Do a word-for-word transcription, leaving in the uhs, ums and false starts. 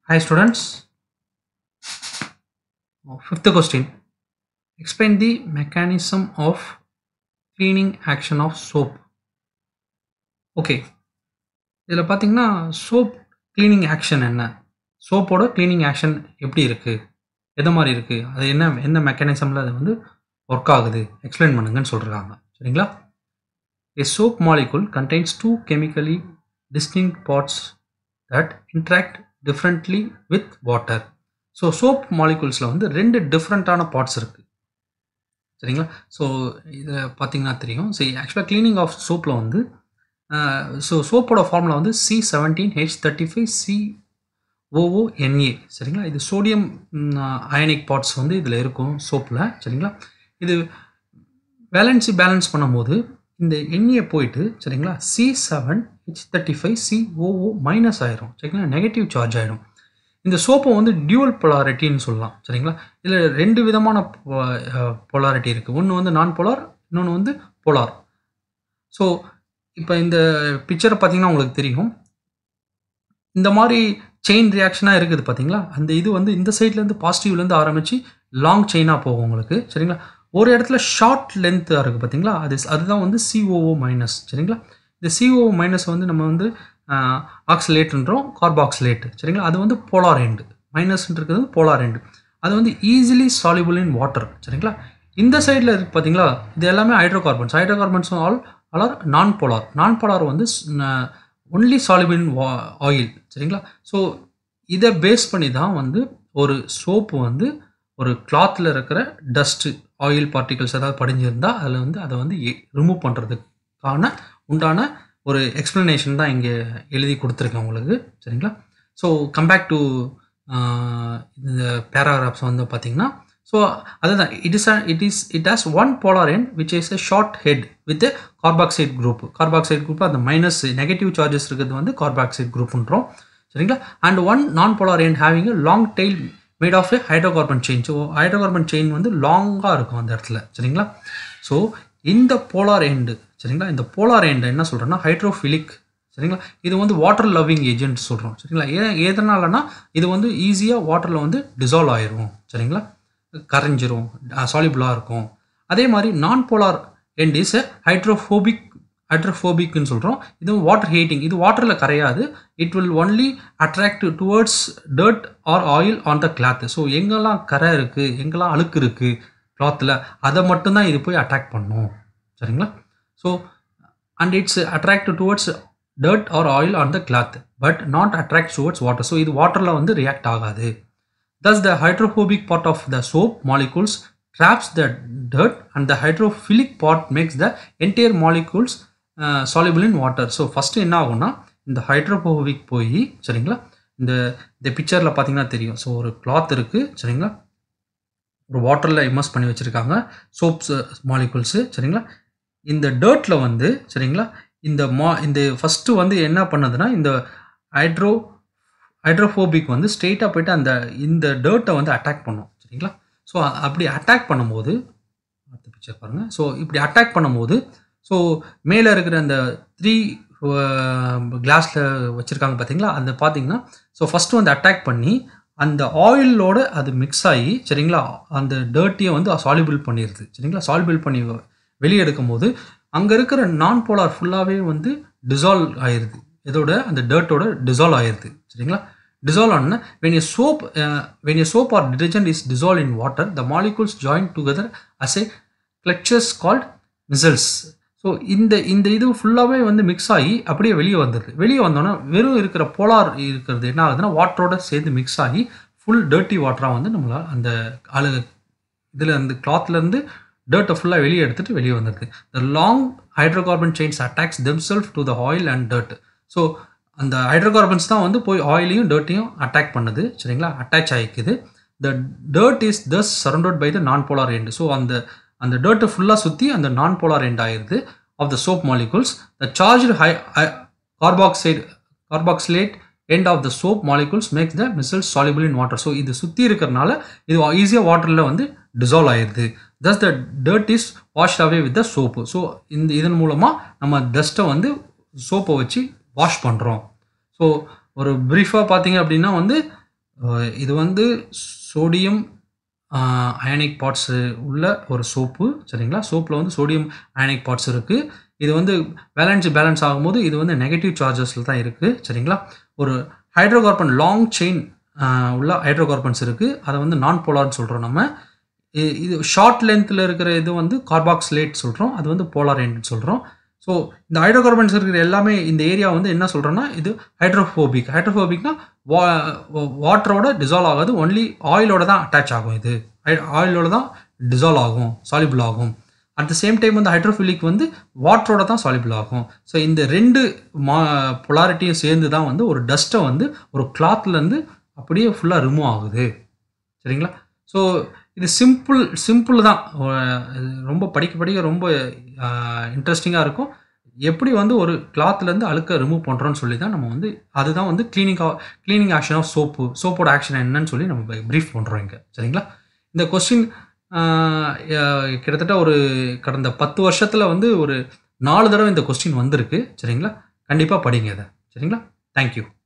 Hi students, fifth question. Explain the mechanism of cleaning action of soap. Okay, இதில் பார்த்தீங்கன்னா soap cleaning action என்ன, சோப்போட cleaning action எப்படி இருக்கு, எது மாதிரி இருக்கு, அது என்ன என்ன மெக்கானிசமில் அது வந்து ஒர்க் ஆகுது எக்ஸ்பிளைன் பண்ணுங்கன்னு சொல்கிறாங்க. சரிங்களா? A soap molecule contains two chemically distinct parts that interact differently with water. So soap மாலிகுல்ஸில் வந்து ரெண்டு டிஃப்ரெண்ட்டான பார்ட்ஸ் இருக்குது. சரிங்களா? ஸோ இதில் பார்த்தீங்கன்னா தெரியும். சரி, ஆக்சுவலாக கிளீனிங் ஆஃப் சோப்பில் வந்து ஸோ சோப்போட ஃபார்முலா வந்து C seventeen H thirty five C O O N A. சரிங்களா? இது சோடியம் அயனிக் பார்ட்ஸ் வந்து இதில் இருக்கும் சோப்பில். சரிங்களா? இது வேலன்சி பேலன்ஸ் பண்ணும்போது இந்த என்ஏ போயிட்டு சரிங்களா C seven H thirty five C O O minus ஆயிரும். சரிங்களா? நெகட்டிவ் சார்ஜ் ஆகிடும். இந்த சோப்பை வந்து டியூவல் பொலாரிட்டின்னு சொல்லலாம். சரிங்களா? இதில் ரெண்டு விதமான பொலாரிட்டி இருக்குது. ஒன்று வந்து நான் போலார், இன்னொன்று வந்து போலார். ஸோ இப்போ இந்த பிக்சரை பார்த்தீங்கன்னா உங்களுக்கு தெரியும், இந்த மாதிரி செயின் ரியாக்ஷனாக இருக்குது பார்த்தீங்களா? அந்த இது வந்து இந்த சைட்லேருந்து பாசிட்டிவ்லேருந்து ஆரம்பித்து லாங் செயினாக போகும் உங்களுக்கு. சரிங்களா? ஒரு இடத்துல ஷார்ட் லென்த்தாக இருக்குது பார்த்தீங்களா? அது அதுதான் வந்து சிஓஓ மைனஸ். சரிங்களா? இந்த சிஓஓ மைனஸ் வந்து நம்ம வந்து ஆக்சிலேட்ன்றோம், கார்பாக்சிலேட். சரிங்களா? அது வந்து போலார் எண்டு. மைனஸ்ன்றது வந்து போலார் எண்டு. அது வந்து ஈஸிலி சால்யூபிள் இன் வாட்டர். சரிங்களா? இந்த சைடில் இருக்குது பார்த்தீங்களா, இது எல்லாமே hydrocarbons. Hydrocarbons all all non polar. Non polar வந்து ஒன்லி சால்யூபிள் இன் வா ஆயில். சரிங்களா? ஸோ இதை பேஸ் பண்ணி தான் வந்து ஒரு சோப்பு வந்து ஒரு கிளாத்தில் இருக்கிற டஸ்ட்டு ஆயில் பார்ட்டிகல்ஸ் ஏதாவது படிஞ்சிருந்தால் அதில் வந்து அதை வந்து ரிமூவ் பண்ணுறதுக்கான உண்டான ஒரு எக்ஸ்ப்ளனேஷன் தான் இங்கே எழுதி கொடுத்துருக்கேன் உங்களுக்கு. சரிங்களா? ஸோ கம்பேக் டு இந்த பேராகிராஃப்ஸ் வந்து பார்த்தீங்கன்னா, ஸோ அதுதான் it is it is it has one polar end which is a short head with carboxide group. Carboxide group அந்த மைனஸ் நெகட்டிவ் சார்ஜஸ் இருக்கிறது வந்து கார்பாக்சைட் குரூப்ன்றோம். சரிங்களா? And one non polar end having a long tail made of a hydrocarbon chain. So hydrocarbon chain வந்து லாங்காக இருக்கும் அந்த இடத்துல. சரிங்களா? ஸோ இந்த போலார் எண்டு, சரிங்களா, இந்த போலார் எண்டை என்ன சொல்கிறோன்னா ஹைட்ரோஃபிலிக். சரிங்களா? இது வந்து வாட்டர் லவ்விங் ஏஜென்ட் சொல்கிறோம். சரிங்களா? ஏ எதனாலனா இது வந்து ஈஸியாக வாட்டரில் வந்து டிசால்வ் ஆயிரும். சரிங்களா? கரைஞ்சிரும், சாலிபிளாக இருக்கும். அதே மாதிரி non polar end is hydrophobic. ஹைட்ரோஃபோபிக்னு சொல்கிறோம். இது வாட்டர் ஹீட்டிங். இது வாட்டரில் கரையாது. It will only attract towards dirt or oil on the cloth. So எங்கெல்லாம் கரை இருக்குது, எங்கெல்லாம் அழுக்கு இருக்குது கிளாத்தில், அதை மட்டும்தான் இது போய் அட்ராக்ட் பண்ணும். சரிங்களா? So and it's attract towards dirt or oil on the cloth but not attract towards water. So இது வாட்டரில் வந்து ரியாக்ட் ஆகாது. Thus the hydrophobic part of the soap molecules traps the dirt and the hydrophilic part makes the entire molecules uh, soluble in water. So first என்ன ஆகும்னா இந்த hydrophobic போய், சரிங்களா, இந்த இந்த பிக்சரில் பார்த்தீங்கன்னா தெரியும். ஸோ ஒரு கிளாத் இருக்குது. சரிங்களா? ஒரு வாட்டரில் இமர்ஸ் பண்ணி வச்சுருக்காங்க சோப்ஸ் மாலிகுல்ஸு. சரிங்களா? இந்த டர்ட்டில் வந்து, சரிங்களா, இந்த மா இந்த ஃபஸ்ட்டு வந்து என்ன பண்ணுதுன்னா இந்த ஹைட்ரோ ஹைட்ரோஃபோபிக் வந்து ஸ்ட்ரெயிட்டாக போய்ட்டு அந்த இந்த டர்ட்டை வந்து அட்டாக் பண்ணும். சரிங்களா? ஸோ அப்படி அட்டாக் பண்ணும்போது அடுத்த பிக்சர் பாருங்கள். ஸோ இப்படி அட்டாக் பண்ணும்போது ஸோ மேலே இருக்கிற அந்த த்ரீ கிளாஸில் வச்சுருக்காங்க பார்த்தீங்களா, அந்த பார்த்தீங்கன்னா ஸோ ஃபஸ்ட்டு வந்து அட்டாக் பண்ணி அந்த ஆயிலோடு அது மிக்ஸ் ஆகி, சரிங்களா, அந்த டர்ட்டியை வந்து சால்யூபிள் பண்ணிடுது. சரிங்களா? சால்யூபிள் பண்ணி வெளியே எடுக்கும் போது அங்கே இருக்கிற நான் போலார் ஃபுல்லாகவே வந்து டிசால்வ் ஆயிடுது. இதோட அந்த டர்ட்டோட டிசால்வ் ஆயிடுது. சரிங்களா? டிசால்வ் ஆனா when a soap uh, when a soap or detergent is dissolved in water, the molecules join together as a clutches called micelles. So இந்த இந்த இது ஃபுல்லாகவே வந்து மிக்ஸ் ஆகி அப்படியே வெளியே வந்துடுது. வெளியே வந்தோன்னா வெறும் இருக்கிற போலார் இருக்கிறது என்ன ஆகுதுன்னா வாட்டரோட சேர்ந்து மிக்ஸ் ஆகி ஃபுல் டர்ட்டி வாட்டராக வந்து நம்மளால் அந்த அழு இதில் அந்த கிளாத்லேருந்து டர்ட்டை ஃபுல்லாக வெளியே எடுத்துகிட்டு வெளியே வந்துடுது. The long hydrocarbon chains attacks themselves to the oil and dirt. So அந்த ஹைட்ரோகார்பன்ஸ் தான் வந்து போய் ஆயிலையும் டர்ட்டையும் அட்டாக் பண்ணுது. சரிங்களா? அட்டாச் ஆகிக்குது. The dirt is thus surrounded by the non polar end. So அந்த அந்த டர்ட்டை ஃபுல்லாக சுற்றி அந்த நான் போலார் எண்ட் ஆகிடுது of the soap molecules. The charged high carboxide carboxylate end of the soap molecules makes the micelles soluble in water. So இது சுற்றி இருக்கிறனால இது ஈஸியாக வாட்டரில் வந்து டிசால்வ் ஆயிடுது. thus the dirt is washed away with the soap. So இந்த இதன் மூலமாக நம்ம டஸ்ட்டை வந்து சோப்பை வச்சு வாஷ் பண்ணுறோம். ஸோ ஒரு ப்ரீஃபாக பார்த்தீங்க அப்படின்னா வந்து இது வந்து சோடியம் அயனிக் பார்ட்ஸ் உள்ள ஒரு சோப்பு சரிங்களா. சோப்பில் வந்து சோடியம் அயனிக் பார்ட்ஸ் இருக்குது. இது வந்து வேலன்ஸ் பேலன்ஸ் ஆகும்போது இது வந்து நெகட்டிவ் சார்ஜஸில் தான் இருக்குது சரிங்களா. ஒரு ஹைட்ரோகார்பன் லாங் செயின் உள்ள ஹைட்ரோகார்பன்ஸ் இருக்குது. அதை வந்து நான் போலார்னு சொல்கிறோம் நம்ம. இது ஷார்ட் லென்த்தில் இருக்கிற இது வந்து கார்பாக்சிலேட் சொல்கிறோம். அது வந்து போலார் எண்ட்னு சொல்கிறோம். ஸோ இந்த ஹைட்ரோகார்பன்ஸ் இருக்கிற எல்லாமே இந்த ஏரியா வந்து என்ன சொல்கிறோன்னா இது ஹைட்ரோஃபோபிக். ஹைட்ரோஃபோபிக்னா வா வாட்டரோட டிசால்வ் ஆகாது, ஒன்லி ஆயிலோட தான் அட்டாச் ஆகும். இது ஆயிலோட தான் டிசால்வ் ஆகும், சாலிபிள் ஆகும். அட் த சேம் டைம் வந்து ஹைட்ரோஃபிலிக் வந்து வாட்டரோட தான் சாலிபிள் ஆகும். ஸோ இந்த ரெண்டு மா பொலாரிட்டியும் சேர்ந்து தான் வந்து ஒரு டஸ்ட்டை வந்து ஒரு கிளாத்லேருந்து அப்படியே ஃபுல்லாக ரிமூவ் ஆகுது சரிங்களா. ஸோ இது சிம்பிள் சிம்பிள் தான், ரொம்ப படிக்க படிக்க ரொம்ப இன்ட்ரெஸ்டிங்காக இருக்கும். எப்படி வந்து ஒரு கிளாத்லேருந்து அழுக்க ரிமூவ் பண்ணுறோன்னு சொல்லி தான் நம்ம வந்து அதுதான் வந்து cleaning cleaning action of soap, சோப்போட ஆக்ஷன் என்னன்னு சொல்லி நம்ம ப்ரீஃப் பண்ணுறோம் இங்கே சரிங்களா. இந்த கொஸ்டின் கிட்டத்தட்ட ஒரு கடந்த பத்து வருஷத்தில் வந்து ஒரு நாலு தடவை இந்த கொஸ்டின் வந்திருக்கு சரிங்களா. கண்டிப்பாக படிங்க இதை சரிங்களா. தேங்க்யூ.